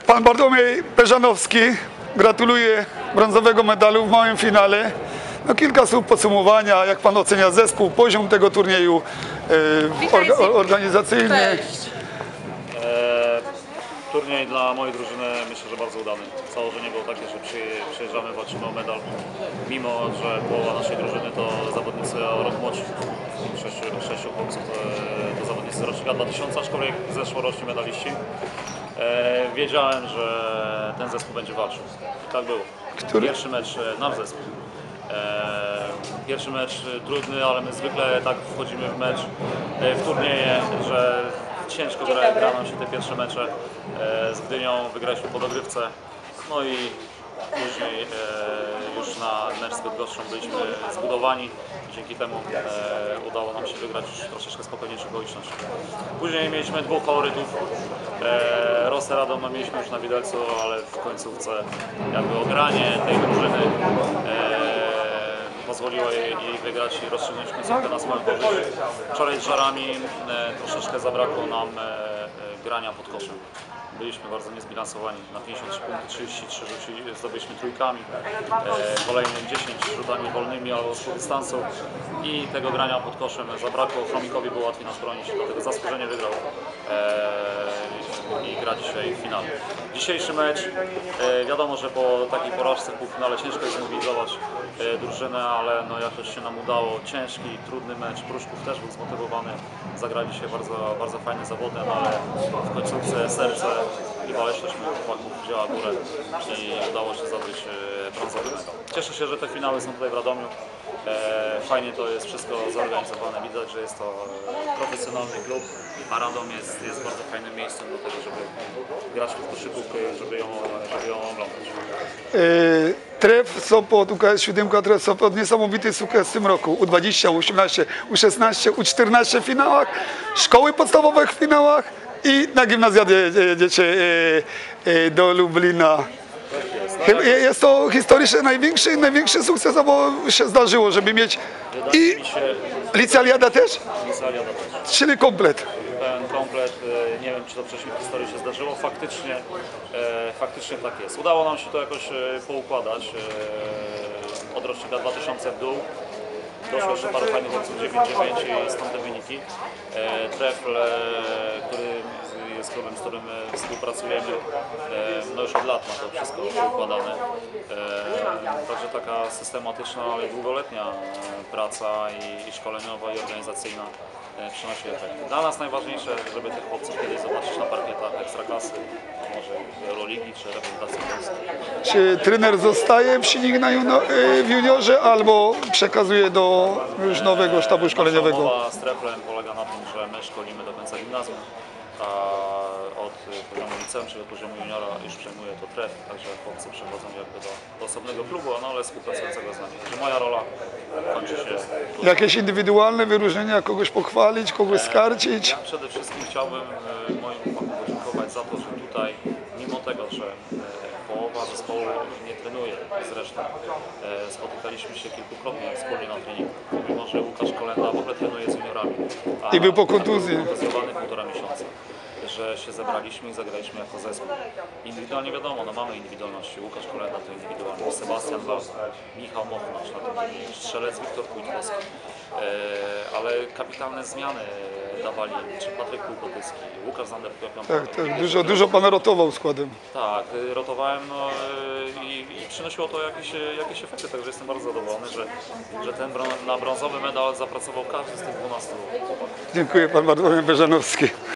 Pan Bartłomiej Peżanowski gratuluje brązowego medalu w małym finale. No, kilka słów podsumowania, jak pan ocenia zespół, poziom tego turnieju organizacyjny. Turniej dla mojej drużyny myślę, że bardzo udany. Założenie było takie, że przyjeżdżamy, walczymy o medal. Mimo że połowa naszej drużyny to zawodnicy o rok młodsi. Sześciu chłopców to zawodnicy rocznika 2000, aczkolwiek zeszłoroczni medaliści. Wiedziałem, że ten zespół będzie walczył. I tak było. Pierwszy mecz nasz zespół. Pierwszy mecz trudny, ale my zwykle tak wchodzimy w mecz, w turnieje, że ciężko gra nam się te pierwsze mecze. Z Gdynią wygraliśmy po dogrywce, no i później już na mecz z Bydgoszczą byliśmy zbudowani. Dzięki temu udało nam się wygrać już w troszeczkę spokojniejszych okolicznościach. Później mieliśmy dwóch faworytów. Rosę Radom mieliśmy już na widelcu, ale w końcówce jakby ogranie tej drużyny pozwoliło jej wygrać i rozstrzygnąć końcówkę na swoim powyżu. Wczoraj z Żarami troszeczkę zabrakło nam grania pod koszem. Byliśmy bardzo niezbilansowani. Na 53 punkty 33 zdobyliśmy trójkami, kolejnym 10 rzutami wolnymi albo z dystansu i tego grania pod koszem zabrakło. Chromikowi było łatwiej nas bronić, dlatego zasłużenie wygrał i gra dzisiaj w finale. Dzisiejszy mecz, wiadomo, że po takiej porażce w półfinale ciężko jest zmobilizować drużynę, ale no jakoś się nam udało. Ciężki, trudny mecz, Pruszków też był zmotywowany, zagrali się bardzo fajny zawodem, ale w końcówce serce i waleczność chłopaków wzięła górę i udało się zdobyć brązowy medal. Cieszę się, że te finały są tutaj w Radomiu. Fajnie to jest wszystko zorganizowane, widać, że jest to profesjonalny klub, a Radom jest bardzo fajnym miejscem do tego, żeby grać w koszykówkę, żeby ją oglądać. Tref Sopot, UKS-7 Tref Sopot, niesamowity sukces w tym roku. U20, U18, U16, U14 w finałach, szkoły podstawowe w finałach i na gimnazjadzie jedziecie do Lublina. Jest to historycznie największy sukces, bo się zdarzyło, żeby mieć i licealiada też? Licealiada też. Czyli komplet. Pełen komplet, nie wiem, czy to wcześniej w historii się zdarzyło, faktycznie tak jest. Udało nam się to jakoś poukładać od rocznika 2000 w dół. Doszło jeszcze paru fajnych chłopców 9-9 i stąd te wyniki. Trefl, który jest klubem, z którym współpracujemy, no już od lat ma to wszystko układane. Także taka systematyczna, ale długoletnia praca i szkoleniowa i organizacyjna przynosi efekty. Dla nas najważniejsze, żeby tych chłopców kiedyś zobaczyć na parkietach Ekstraklasy, a może Euroligi czy reprezentacji Polski. Czy trener zostaje w juniorze albo przekazuje do już nowego sztabu szkoleniowego? Umowa z Treflem polega na tym, że my szkolimy do końca gimnazjum, a od poziomu liceum czy do poziomu juniora już przejmuje to Tref, także chłopcy przechodzą jakby do osobnego klubu, no ale współpracującego z nami. Także moja rola kończy się tutaj. Jakieś indywidualne wyróżnienia, kogoś pochwalić, kogoś skarcić? Ja przede wszystkim chciałbym moim chłopakom podziękować za to, że tutaj, mimo tego, że połowa zespołu nie trenuje zresztą, spotykaliśmy się kilkukrotnie wspólnie na treningu, mimo że Łukasz Kolenda w ogóle trenuje z juniorami. I był po kontuzji. Kontuzjowany 1,5 miesiąca. Że się zebraliśmy i zagraliśmy jako zespół. Indywidualnie wiadomo, no mamy indywidualności. Łukasz Kolenda to indywidualność, Sebastian Wał, Michał Mochnacz na tym, strzelec Wiktor Kujtkowski. Ale kapitalne zmiany dawali, czy Patryk Kółkotyski, Łukasz Zanderpiątek. Tak, dużo pan rotował składem. Tak, rotowałem i przynosiło to jakieś efekty, także jestem bardzo zadowolony, że na brązowy medal zapracował każdy z tych 12 chłopaków. Dziękuję, pan Bartłomiej Peżanowski.